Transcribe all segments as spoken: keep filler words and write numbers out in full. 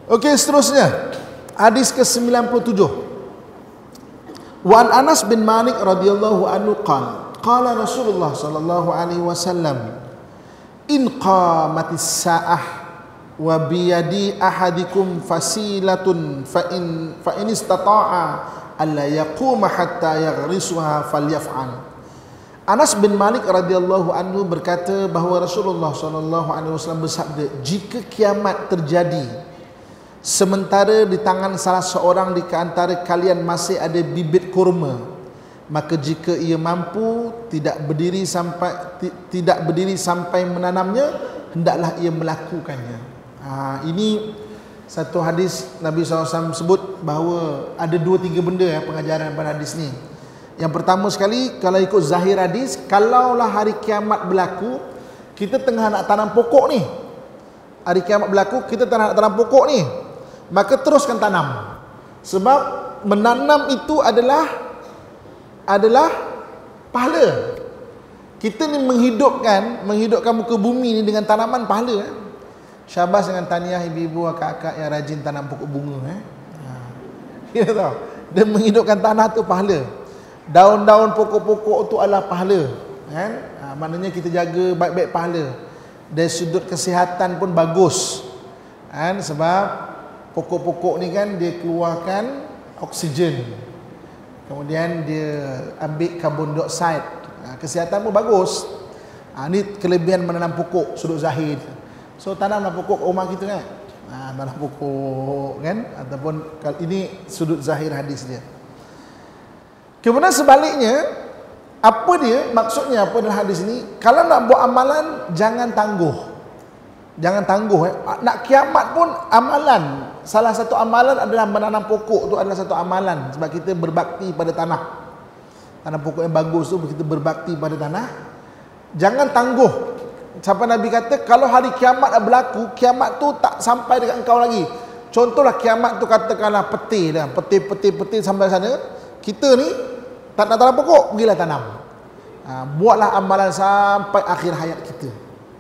Okey, seterusnya hadis ke sembilan puluh tujuh. Wa an Anas bin Malik radhiyallahu anhu qala qala Rasulullah sallallahu alaihi wasallam in qamatis saah wa biyadi ahadikum fasilatun fa in fa in istata'a alla yaquma hatta yaghrisuha falyaf'al. Anas bin Malik radhiyallahu anhu berkata bahawa Rasulullah sallallahu alaihi wasallam bersabda, jika kiamat terjadi sementara di tangan salah seorang di antara kalian masih ada bibit kurma, maka jika ia mampu tidak berdiri sampai tidak berdiri sampai menanamnya, hendaklah ia melakukannya. Ha, ini satu hadis Nabi sallallahu alaihi wasallam sebut bahawa ada dua tiga benda ya, pengajaran pada hadis ni. Yang pertama sekali, kalau ikut zahir hadis, kalaulah hari kiamat berlaku, kita tengah nak tanam pokok ni, hari kiamat berlaku, kita tengah nak tanam pokok ni, maka teruskan tanam. Sebab menanam itu adalah adalah pahala. Kita ni menghidupkan menghidupkan muka bumi ni dengan tanaman pahala. Eh? Syabas dengan tahniah ibu-ibu, akak-akak yang rajin tanam pokok bunga. Eh? Ha. Ya tahu. Dia menghidupkan tanah tu pahala. Daun-daun pokok-pokok tu adalah pahala. Kan? Ha, maknanya kita jaga baik-baik pahala. Dari sudut kesihatan pun bagus. Kan? Sebab pokok-pokok ni kan dia keluarkan oksigen. Kemudian dia ambil karbon dioksida. Ha, kesihatan pun bagus. Ha, ni kelebihan menanam pokok sudut zahir. So tanamlah pokok rumah kita kan. Ha, tanam pokok kan, ataupun ini sudut zahir hadis dia. Kemudian sebaliknya, apa dia maksudnya apa dalam hadis ini? Kalau nak buat amalan, jangan tangguh. Jangan tangguh eh. Nak kiamat pun amalan. Salah satu amalan adalah menanam pokok, tu adalah satu amalan sebab kita berbakti pada tanah. Tanam pokok yang bagus tu kita berbakti pada tanah. Jangan tangguh. Sampai Nabi kata kalau hari kiamat dah berlaku, kiamat tu tak sampai dekat engkau lagi. Contohlah kiamat tu katakanlah peti dah, peti-peti-peti sampai sana. Kita ni tak nak tanam pokok, pergilah tanam. Ha, buatlah amalan sampai akhir hayat kita.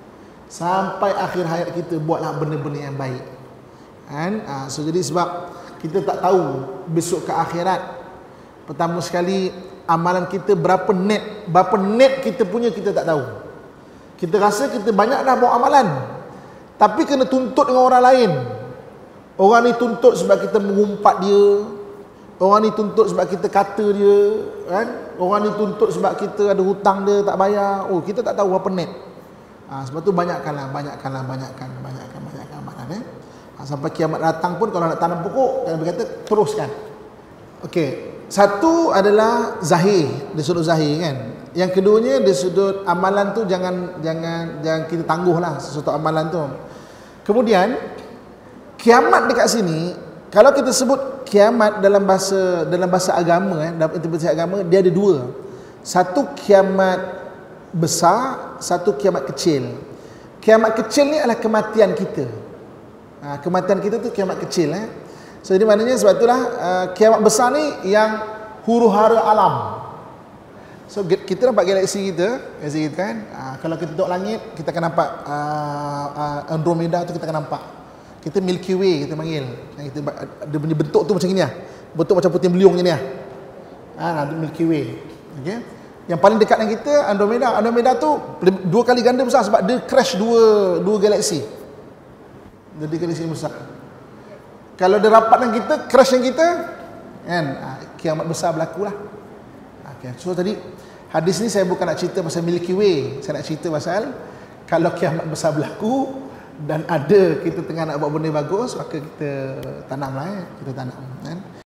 Sampai akhir hayat kita buatlah benda-benda yang baik. Kan? Ha, so jadi sebab kita tak tahu besok ke akhirat. Pertama sekali amalan kita berapa net, berapa net kita punya kita tak tahu. Kita rasa kita banyak dah buat amalan, tapi kena tuntut dengan orang lain. Orang ni tuntut sebab kita mengumpat dia. Orang ni tuntut sebab kita kata dia, kan? Orang ni tuntut sebab kita ada hutang dia tak bayar. Oh, kita tak tahu apa net. Ha, sebab tu banyakkanlah, banyakkanlah, banyakkan, banyakkan, banyakkan amalan eh. Ha, sampai kiamat datang pun kalau nak tanam pokok, jangan berkata teruskan. Okey, satu adalah zahir, dari sudut zahir kan. Yang keduanya dari sudut amalan tu jangan jangan jangan kita tangguhlah sesuatu amalan tu. Kemudian kiamat dekat sini, kalau kita sebut kiamat dalam bahasa dalam bahasa agama eh, dalam interpretasi agama, dia ada dua. Satu kiamat besar, satu kiamat kecil. Kiamat kecil ni adalah kematian kita. Ha, kematian kita tu kiamat kecil eh. So jadi maknanya sebab itulah uh, kiamat besar ni yang huru-hara alam. So kita nampak galaksi kita, galaksi kita kan. Uh, kalau kita tengok langit, kita akan nampak uh, uh, Andromeda tu kita akan nampak. Kita Milky Way kita panggil. Kita dia punya bentuk tu macam ni lah. Bentuk macam puting beliung macam ni lah. Ah, Milky Way. Okey. Yang paling dekat dengan kita Andromeda. Andromeda tu dua kali ganda besar sebab dia crash dua dua galaksi. Jadi galaksi besar. Kalau dia rapat dengan kita, crash dengan kita, kan, kiamat besar berlakulah. Okay. So tadi hadis ni saya bukan nak cerita pasal Milky Way, saya nak cerita pasal kalau kiamat besar berlaku dan ada kita tengah nak buat benda bagus, maka kita tanamlah eh, kita tanam kan.